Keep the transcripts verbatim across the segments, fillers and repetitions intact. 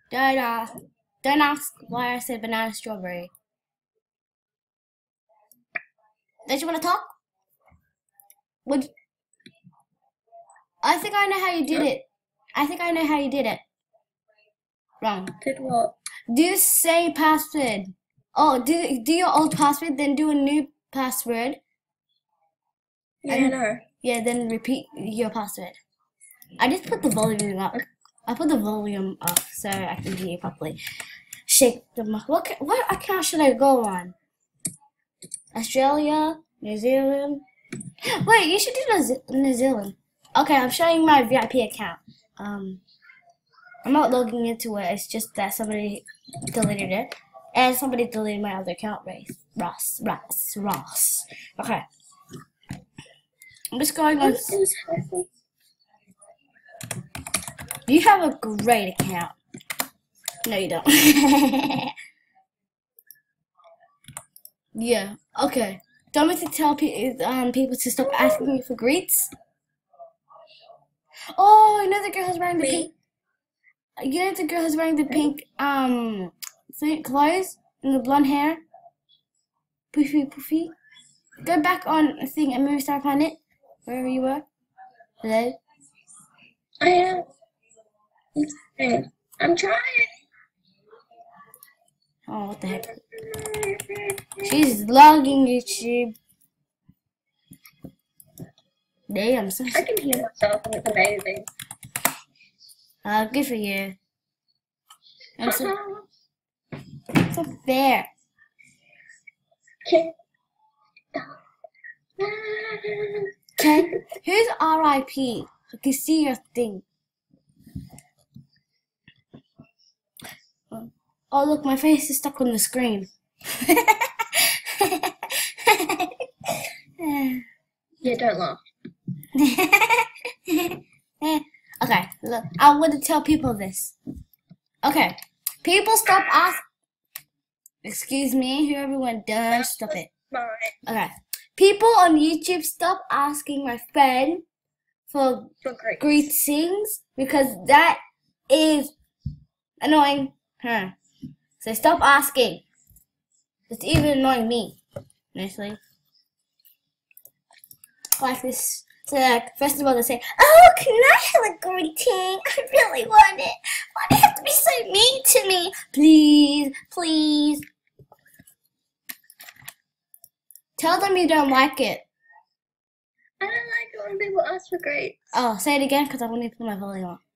Don't ask. Don't ask why I said banana strawberry. Don't you want to talk? Would I think I know how you did it. I think I know how you did it. Wrong. Did what? Do say password. Oh, do do your old password, then do a new password. Yeah, I know. Yeah, then repeat your password. I just put the volume up. I put the volume off so I can hear you properly. Shake the mic. What ca- what account should I go on? Australia, New Zealand. Wait, you should do New Ze- New Zealand. Okay, I'm showing my V I P account. Um, I'm not logging into it. It's just that somebody deleted it, and somebody deleted my other account. Race Ross Ross Ross. Okay, I'm just going on. What is happening? You have a great account. No, you don't. Yeah. Okay. Do you want me to tell pe- um people to stop asking me for greets? Oh, you know the girl who's wearing the Me? pink. You know the girl who's wearing the pink um thing, clothes and the blonde hair. Poofy poofy. Go back on a thing and maybe Star Planet, wherever you were. Hello. I am. Okay. I'm trying. Oh, what the heck? She's logging YouTube. Damn, so I can hear myself and it's amazing. uh, good for you. I'm so so fair. Okay. Okay, who's R I P? I can see your thing. Oh look, my face is stuck on the screen. Yeah, don't laugh. Okay, look, I want to tell people this. Okay, people stop asking. Excuse me, whoever went done, stop it. Mine. Okay, people on YouTube stop asking my friend for For great. greetings because that is annoying her. So stop asking. It's even annoying me, honestly. Like this. So like, first of all they say, oh, can I have a greeting? I really want it. Why do you have to be so mean to me? Please, please. Tell them you don't like it. I don't like it when people ask for great. Oh, say it again because I want to put my volume on.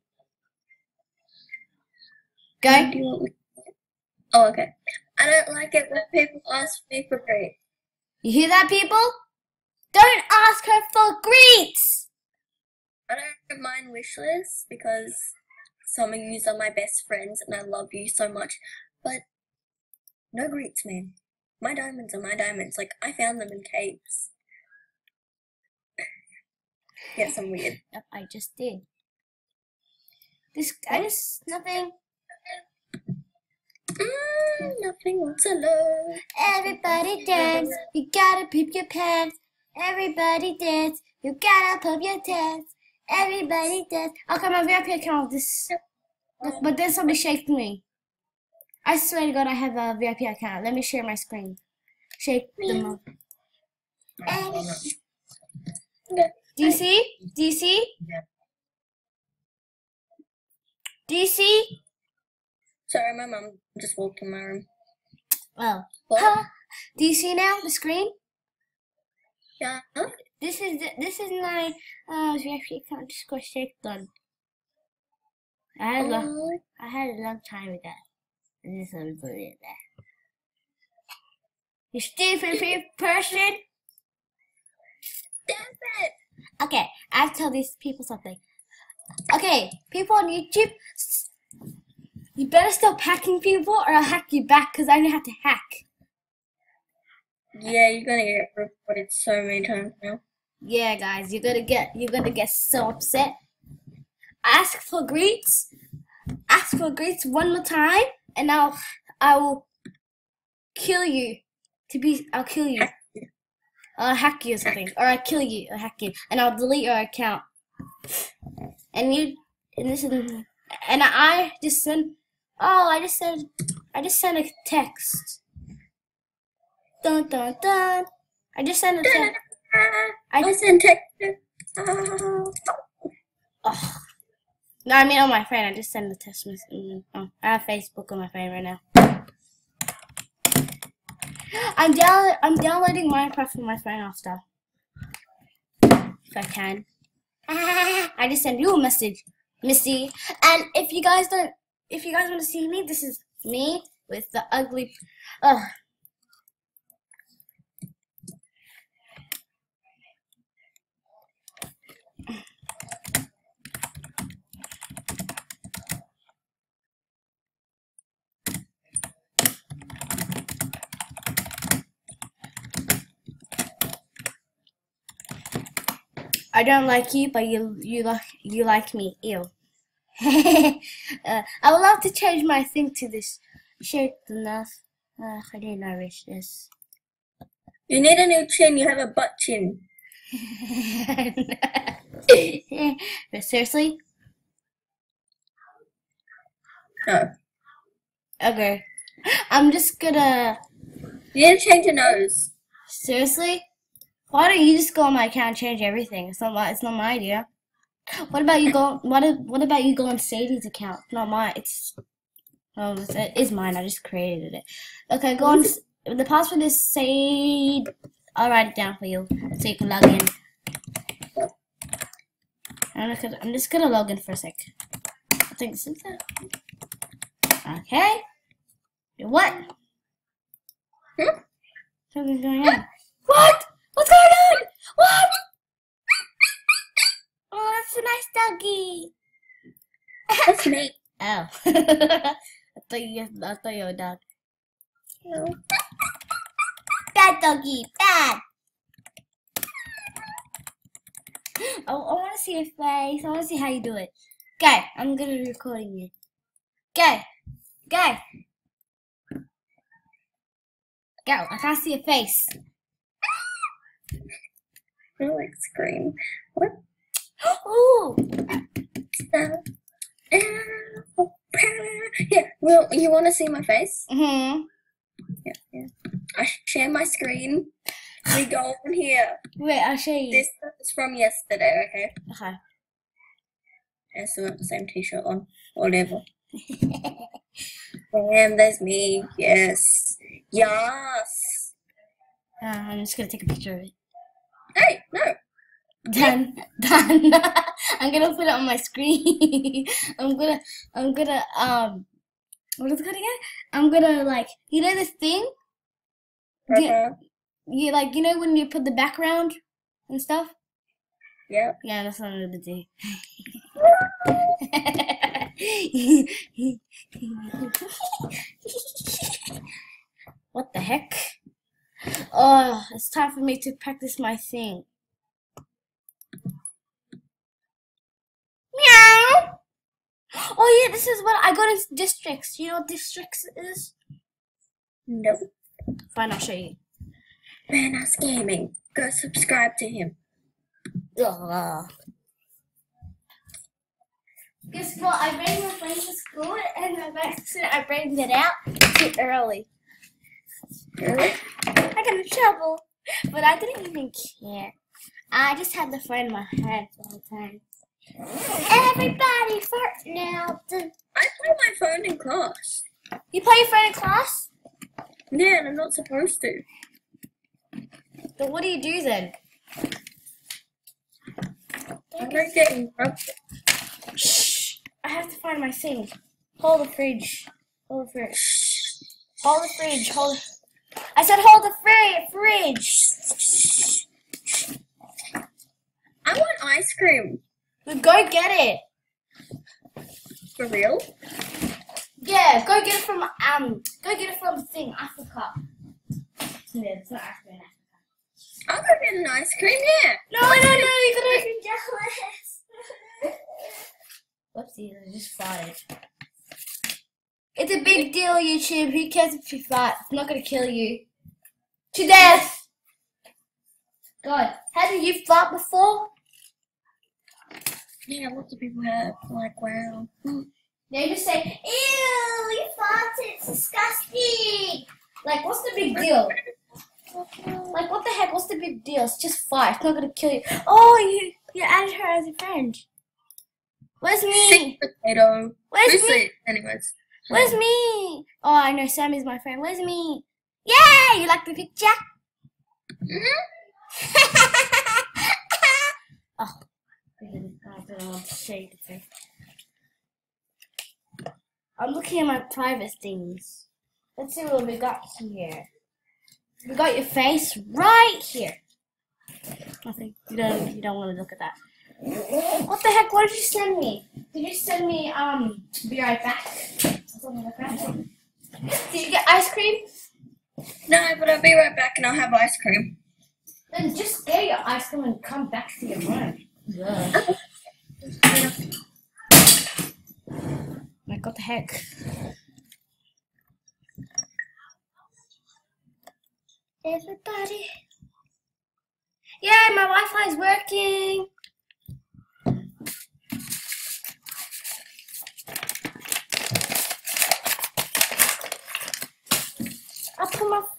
Go. Do you want me? Oh, okay. I don't like it when people ask me for great. You hear that, people? Don't ask her for greets. I don't mind wish lists because some of you are my best friends and I love you so much. But no greets, man. My diamonds are my diamonds. Like, I found them in caves. Yes, I'm weird. Yep, I just did. This, I just, nothing. Mm, nothing wants to love. Everybody dance, you gotta poop your pants. Everybody dance, you gotta poop your pants. Everybody dance. Okay, my V I P account this, but then somebody shake me. I swear to God, I have a V I P account. Let me share my screen. Shake them up. Do you see? Do you see? Do you see? Sorry, my mum just walked in my room. Well, What? huh? Do you see now the screen? Yeah. This is the, this is my uh V I P account. Just got shake done. I had a long, Oh, I had a long time with that. And this is brilliant. You stupid pe- person. damn it. Okay, I have to tell these people something. Okay, people on YouTube, s- you better stop hacking people or I'll hack you back because I know how to hack. Yeah, you're gonna get reported so many times now. Yeah, guys, you're gonna get you're gonna get so upset. Ask for greets. Ask for greets one more time, and I'll I will kill you. To be, I'll kill you. I'll hack you or something, or I'll kill you or hack you, and I'll delete your account. And you, and this is, and I just send Oh, I just sent. I just sent a text. Dun dun dun. I just sent a text. I just sent text. Oh. Oh. No, I mean on my phone. I just sent a text message. Oh, I have Facebook on my phone right now. I'm down. I'm downloading Minecraft from my phone after. If I can. I just sent you a message, Missy. And if you guys don't, if you guys want to see me, this is me with the ugly. Ugh. I don't like you, but you you like you like me. Ew. uh, I would love to change my thing to this shape enough. Uh, I didn't know reach this. You need a new chin. You have a butt chin. But seriously? No. Okay. I'm just gonna. You need to change your nose. Seriously? Why don't you just go on my account and change everything? It's not my. It's not my idea. What about you go? What? What about you go on Sadie's account? It's not mine. It's. Oh, it is mine. I just created it. Okay, go on. The password is Sade. I'll write it down for you so you can log in. I'm just gonna, I'm just gonna log in for a sec. I think this is it. Okay. What? Hmm? Something's going on. What? What's going on? What? Oh, that's a nice doggy. That's me. Oh. I thought you. I thought you were a dog. No. Bad doggy, bad. I, I want to see your face. I want to see how you do it. Okay, I'm gonna be recording you. Okay, okay. Go. I can't see your face. I like scream. What? Ooh. Yeah. Well, you want to see my face? Mhm. Yeah. Yeah. I share my screen. We go on here. Wait, I'll show you. This is from yesterday. Okay. Okay. I still have the same T-shirt on. Whatever. And there's me. Yes. Yes. Uh, I'm just gonna take a picture of it. Hey, no. Done. Done. I'm gonna put it on my screen. I'm gonna. I'm gonna. Um. What is it called again? I'm gonna like. You know this thing? Uh-huh. You, you like. You know when you put the background and stuff? Yeah. Yeah, that's what I'm gonna do. What the heck? Oh, it's time for me to practice my thing. Meow. Oh yeah, this is what I got in districts. You know what districts is? No. Fine, I'll show you. Manas Gaming. Go subscribe to him. Ugh. Guess what? I bring my friend to school and by accident I bring it out too early. Really? I got in trouble, but I didn't even care. I just had the phone in my hand the whole time. Everybody fart now. I play my phone in class. You play your phone in class? Yeah, and I'm not supposed to. Then what do you do then? I don't get interrupted. Shh! I have to find my thing. Hold the fridge. Hold the fridge. Hold the fridge. Hold. I said hold the fri- fridge. I want ice cream. Well, go get it. For real? Yeah, go get it from um. Go get it from the thing, Africa. Yeah, it's not Africa. In Africa. I'll go get an ice cream. Yeah. No, no, no! You're gonna make me jealous. Whoopsies! I just farted. It's a big deal, YouTube. Who cares if you fart? It's not gonna kill you. To death! God, haven't you fart before? Yeah, lots of people have. Like, wow. They just say, ew! you farted. It's disgusting. Like, what's the big deal? Like, what the heck? What's the big deal? It's just fart. It's not gonna kill you. Oh, you you added her as a friend. Where's me? Sick potato. Where's Who's me? it? Anyways. Where's me? Oh, I know Sammy's my friend. Where's me? Yay! You like the picture? Mm-hmm. Oh, I don't want to show you the thing. I'm looking at my private things. Let's see what we got here. We got your face right here. Nothing. You don't. You don't want to look at that. What the heck? What did you send me? Did you send me um? Be right back. Something like that. Did you get ice cream? No, but I'll be right back and I'll have ice cream. Then just get your ice cream and come back to your room. Yeah. Like, what the heck? Everybody. Yay, my Wi-Fi is working. I'll put my...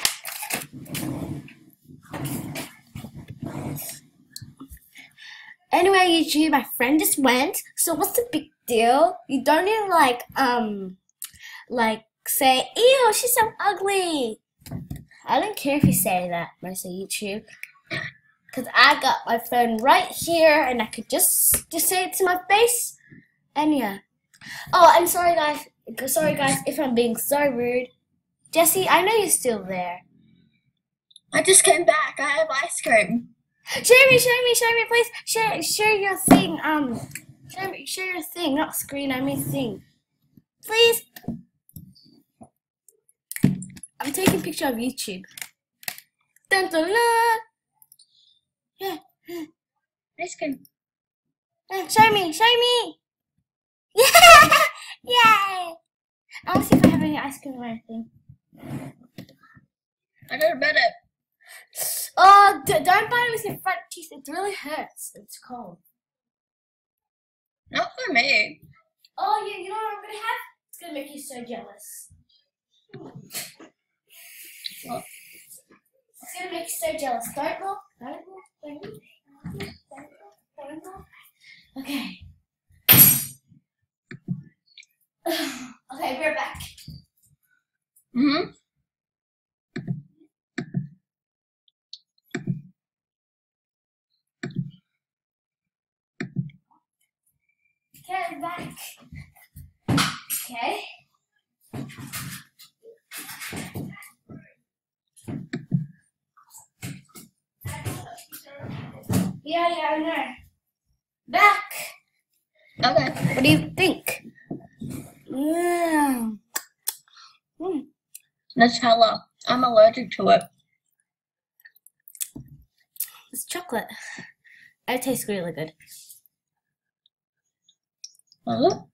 Anyway, YouTube, my friend just went. So what's the big deal? You don't need to like, um, like say, ew, she's so ugly. I don't care if you say that, most of YouTube. Because I got my phone right here and I could just, just say it to my face. And yeah. Oh, I'm sorry guys. Sorry guys if I'm being so rude. Jesse, I know you're still there. I just came back. I have ice cream. Share me, share me, share me, please. Share, share your thing. Um, share, me, share your thing, not screen. I mean thing. Please. I'm taking a picture of YouTube. Dun, dun, dun. Yeah. Ice cream. Yeah, show me, show me. Yeah, yay! I want to see if I have any ice cream or anything. I go to bed at. Oh, d don't bite it with your front teeth. It really hurts. It's cold. Not for me. Oh, yeah, you know what I'm gonna have? It's gonna make you so jealous. What? It's gonna make you so jealous. Don't look. Don't look. Don't look. Don't look. Don't look. Okay. Okay, we're back. Mm-hmm. Okay, I'm back. Okay. Yeah, yeah, I know. Back. Okay. What do you think? Mm. Mm. Nutella. I'm allergic to it. It's chocolate. It tastes really good. Oh.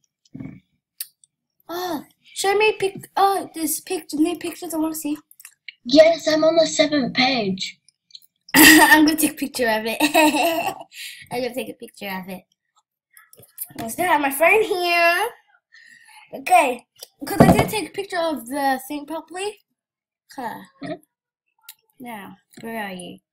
Oh, show me pic. Oh, this picture. New pictures. I want to see. Yes, I'm on the seventh page. I'm gonna take a picture of it. I'm gonna take a picture of it. I still have my phone here. Okay, because I didn't take a picture of the thing properly. Huh. Hmm? Now, where are you?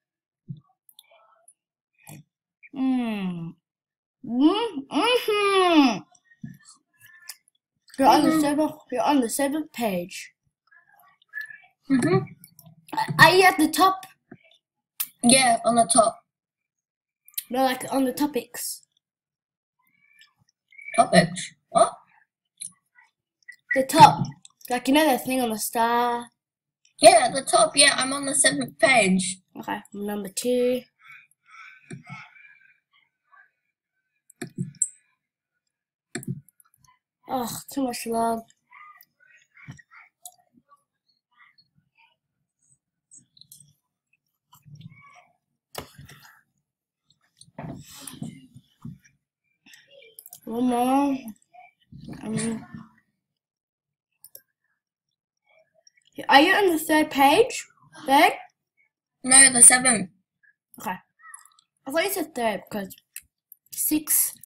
Mmm. Mm. Mm-hmm. You're on the seventh. You're on the seventh page. Mm-hmm. Are you at the top? Yeah, on the top. No, like on the topics. Topics. What? The top. Like, you know that thing on the star? Yeah, at the top. Yeah, I'm on the seventh page. Okay, number two. Oh, too much love. One more. Um, are you on the third page? Third? No, the seventh. Okay. I thought you said third because six,